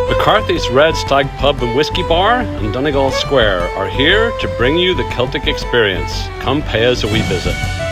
McCarthy's Red Stag Pub and Whiskey Bar in Donegal Square are here to bring you the Celtic experience. Come pay us a wee visit.